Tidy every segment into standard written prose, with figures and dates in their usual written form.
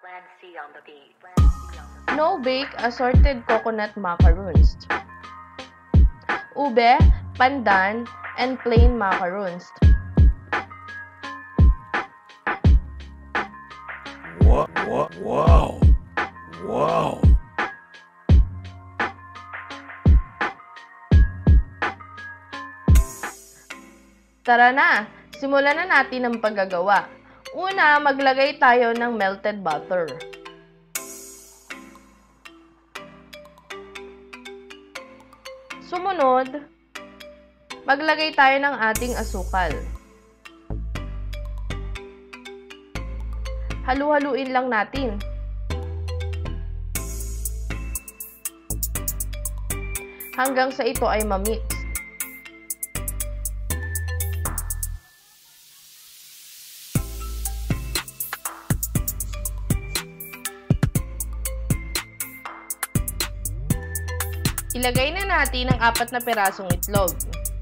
No-bake assorted coconut macaroons. Ube, pandan, and plain macaroons. Wow! Wow! Tara na! Simulan na natin ang paggagawa. Una, maglagay tayo ng melted butter. Sumunod, maglagay tayo ng ating asukal. Halu-haluin lang natin. Hanggang sa ito ay ma-mix. Ilagay na natin ang 4 na pirasong itlog.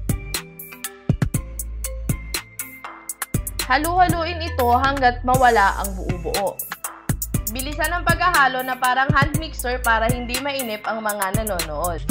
Halu-haluin ito hanggat mawala ang buo-buo. Bilisan ang paghahalo na parang hand mixer para hindi mainip ang mga nanonood.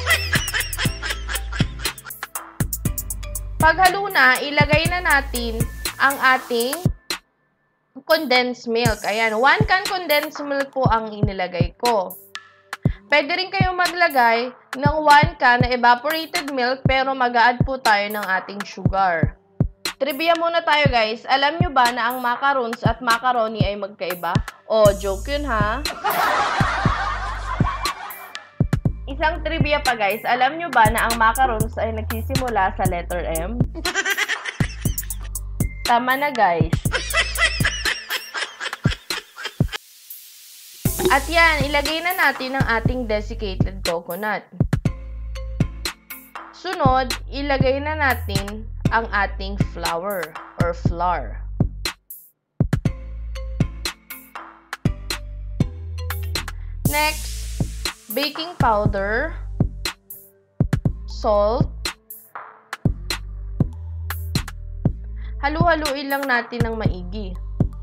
Paghalo na, ilagay na natin ang ating condensed milk. Ayan, 1 can condensed milk po ang inilagay ko. Pwede rin kayong maglagay ng 1 can na evaporated milk pero mag-a-add po tayo ng ating sugar. Trivia muna tayo guys. Alam nyo ba na ang macarons at macaroni ay magkaiba? Oh, joke yun ha? Isang trivia pa guys. Alam nyo ba na ang macarons ay nagsisimula sa letter M? Tama na guys. At yan, ilagay na natin ang ating desiccated coconut. Sunod, ilagay na natin ang ating flour or flour. Next, baking powder, salt. Halu-haluin lang natin ng maigi.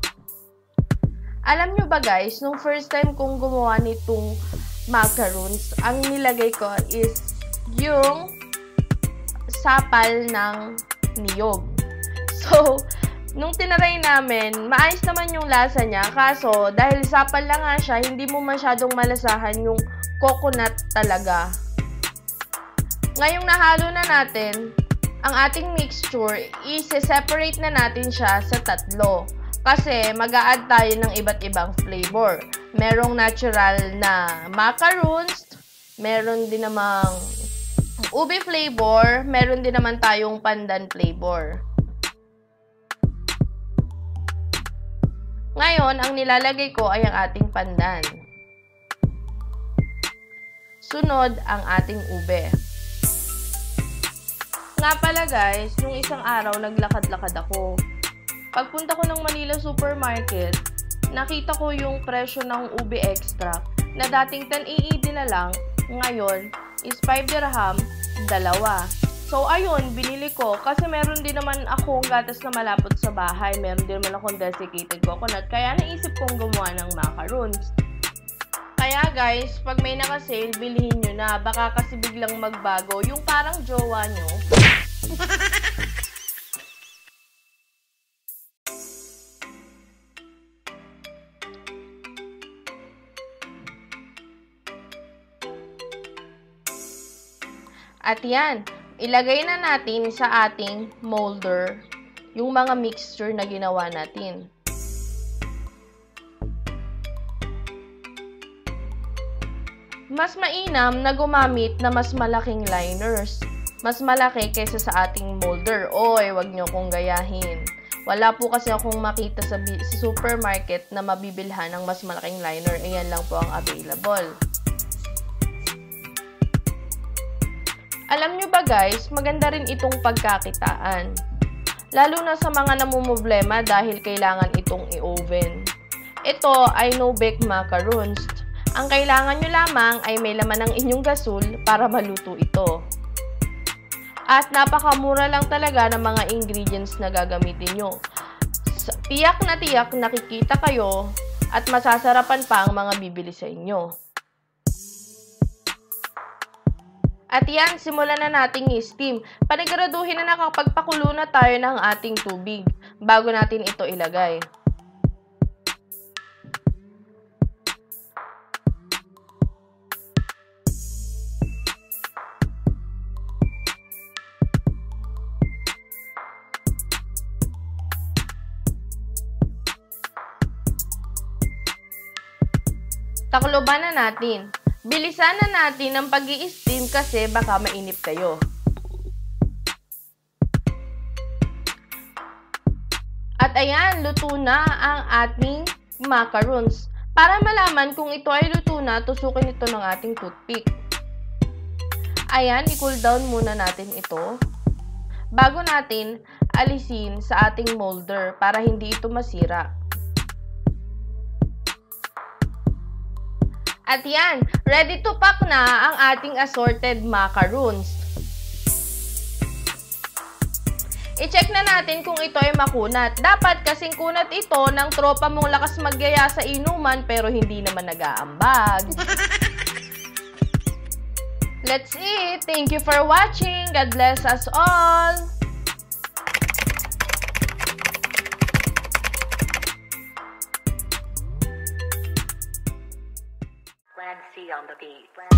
Alam nyo ba guys, nung first time kong gumawa nitong macarons, ang nilagay ko is yung sapal ng niyog. So, nung tinaray namin, maayos naman yung lasa niya. Kaso, dahil sapal lang nga siya, hindi mo masyadong malasahan yung coconut talaga. Ngayong nahalo na natin, ang ating mixture, i-separate na natin siya sa 3. Kasi mag-a-add tayo ng iba't ibang flavor. Merong natural na macarons, meron din namang ube flavor, meron din naman tayong pandan flavor. Ngayon, ang nilalagay ko ay ang ating pandan. Sunod, ang ating ube. Nga pala guys, nung isang araw naglakad-lakad ako. Pagpunta ko ng Manila Supermarket, nakita ko yung presyo ng ube extract na dating 10 AED na lang, ngayon is 5 dirham, 2. So ayun, binili ko kasi meron din naman akong gatas na malapot sa bahay, meron din naman akong desiccated coconut, kaya naisip kong gumawa ng macarons. Kaya guys, pag may naka-sale, bilhin nyo na, baka kasi biglang magbago, yung parang jowa nyo. At yan, ilagay na natin sa ating molder yung mga mixture na ginawa natin. Mas mainam na gumamit na mas malaking liners. Mas malaki kaysa sa ating molder. Oy, wag nyo kong gayahin. Wala po kasi akong makita sa supermarket na mabibilhan ng mas malaking liner. Ayan lang po ang available. Alam nyo ba guys, maganda rin itong pagkakitaan. Lalo na sa mga namumblema dahil kailangan itong i-oven. Ito ay no-bake macarons. Ang kailangan nyo lamang ay may laman ng inyong gasol para maluto ito. At napakamura lang talaga ng mga ingredients na gagamitin nyo. Tiyak na nakikita kayo At masasarapan pa ang mga bibili sa inyo. At yan, simulan na nating i-steam. Paniguraduhin na nakapagpakulo na tayo ng ating tubig bago natin ito ilagay. Takloban na natin. Bilisan na natin ang pag-i-steam kasi baka mainip kayo. At ayan, luto na ang ating macaroons. Para malaman kung ito ay luto na, tusukin ito ng ating toothpick. Ayan, i-cool down muna natin ito bago natin alisin sa ating molder para hindi ito masira. At yan, ready to pack na ang ating assorted macaroons. I-check na natin kung ito ay makunat. Dapat kasing kunat ito ng tropa mong lakas magyaya sa inuman pero hindi naman nag-aambag. Let's eat! Thank you for watching! God bless us all! Plan C on the beat.